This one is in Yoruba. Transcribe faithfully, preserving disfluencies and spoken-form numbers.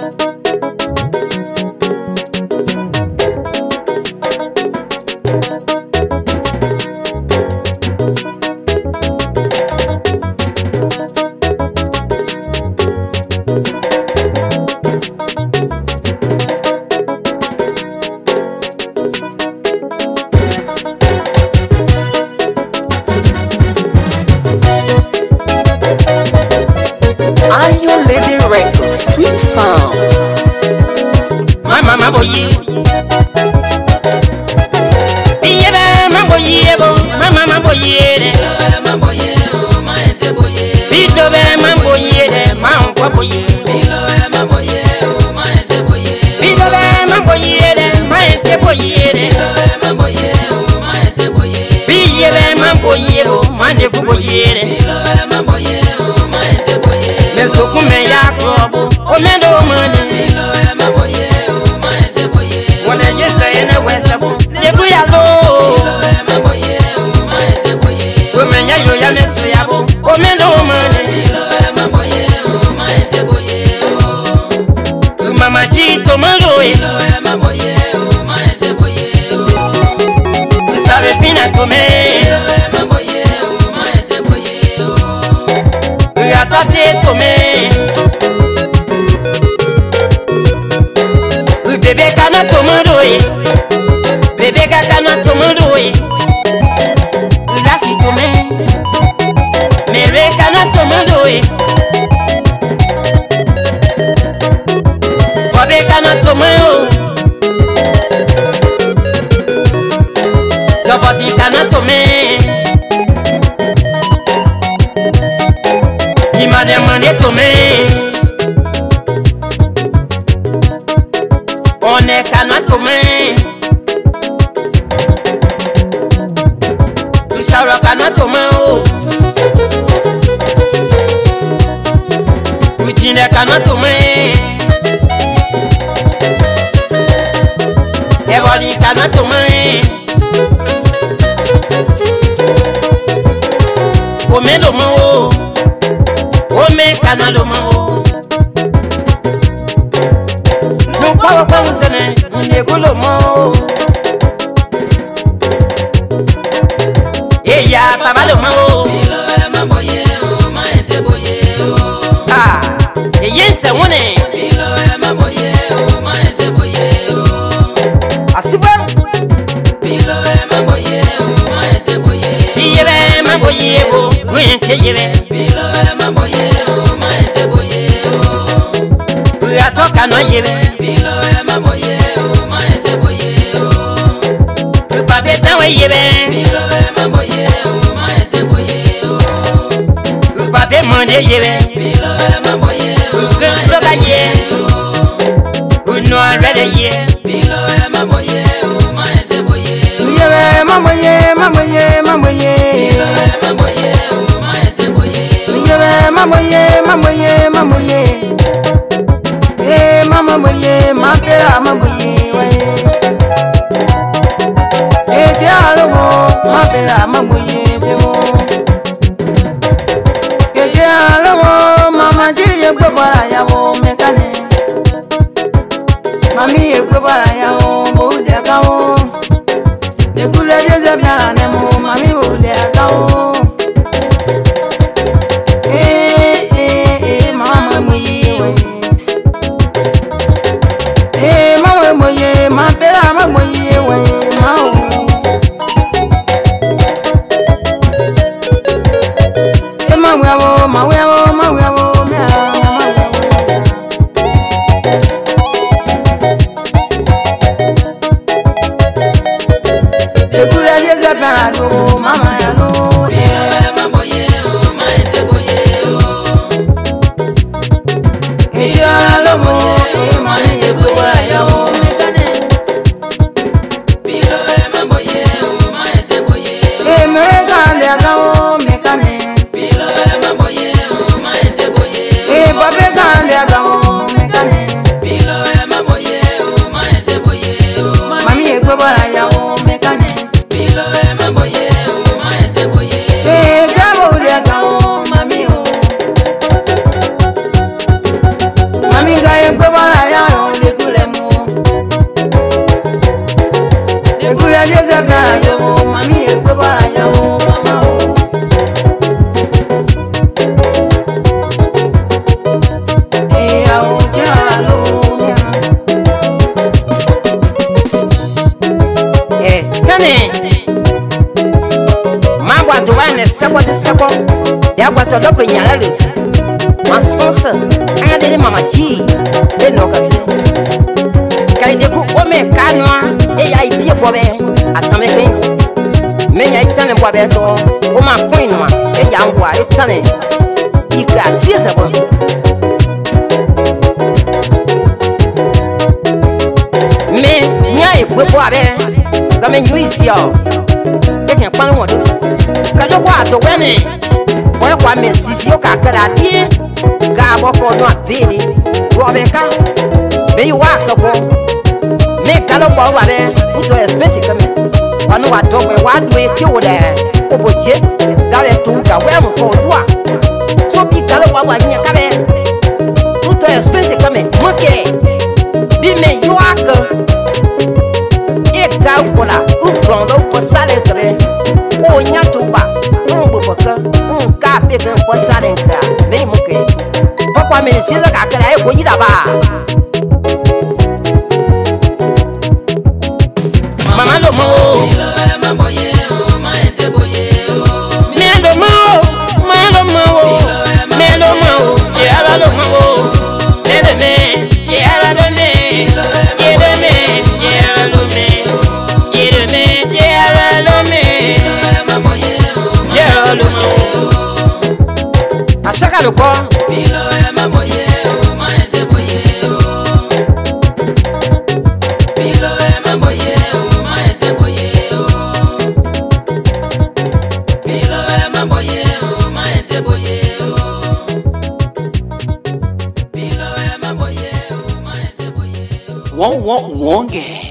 Mami, wa to wa ne seko te seko ya gwa to do pe nyala le ma sponsor anya de mama ji de no kasi kai de ku o me kanwa e ya ibi ko be atame ken me nya itane bo be to o ma coin ma e ya ngwa itane ika siesa bo me nya e bo bo abe ga me nyu isi o ke nya pan wo do ka do kwa to wene o kwa me sisi o ka kara die ga bo ko no abiri ro be ka be wa ka bo me ka lo bo wa be uto especially kame wanu wa dogwe wa do e ti wo de oboje ga le tu ga we mo ko do a so bi ka lo bo wa nya ka be uto especially kame mo ke bi me yo aka e ga ko la u from do ko sale kare o nya tu ba un bo ko ka un ka pe ga ko sale ka me mo ke pa kwa me si za ka kare e ko yi da ba mama lo mo ma boye o ma ente boye o me lo mo ma lo mo me lo mo je ara lo mo le le me je ara lo me je le me je ara lo me je le me je ara lo me ma boye o je ara lo mo asaka lo ko mi lo ma boye o ma ente boye o mi lo ma boye won't won't won't get